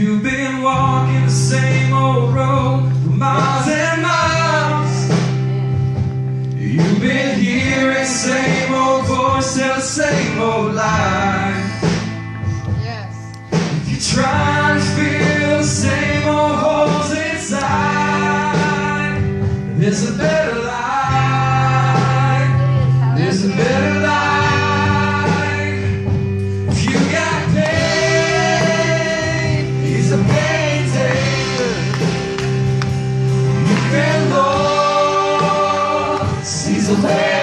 You've been walking the same old road for miles and miles. You've been hearing the same old voice tell the same old lie. Yes. If you're trying to fill the same old holes inside, there's a better life. There's a better life. If you got pain, he's a pain taker. You've been lost, he's a